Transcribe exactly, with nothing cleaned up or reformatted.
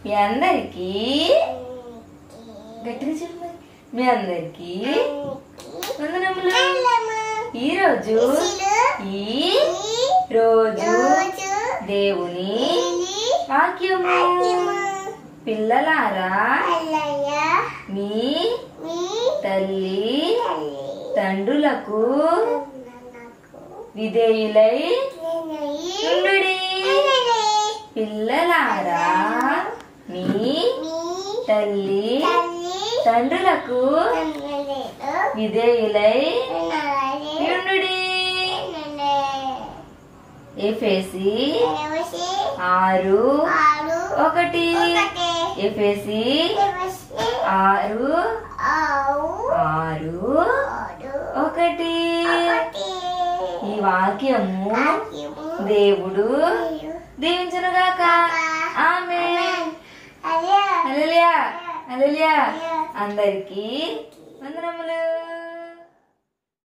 మీ అందరికీ గట్టిగా చెప్పు. మీ అందరికీ వందనములు. ఈరోజు ఈ రోజు దేవుని వాక్యము. పిల్లలారా, మీ తల్లి తండ్రులకు విధేయులై ఉండుడి. పిల్లలారా, మీ తల్లి తండ్రులకు విధేయులై ఉండుడి. ఎఫెసీ ఆరు ఒకటి. ఎఫెసీ ఆరు ఆరు ఒకటి. ఈ వాక్యము దేవుడు దీవించునుగాక. ఆమేన్. హల్లెలూయా హల్లెలూయా. అందరికీ వందనములు.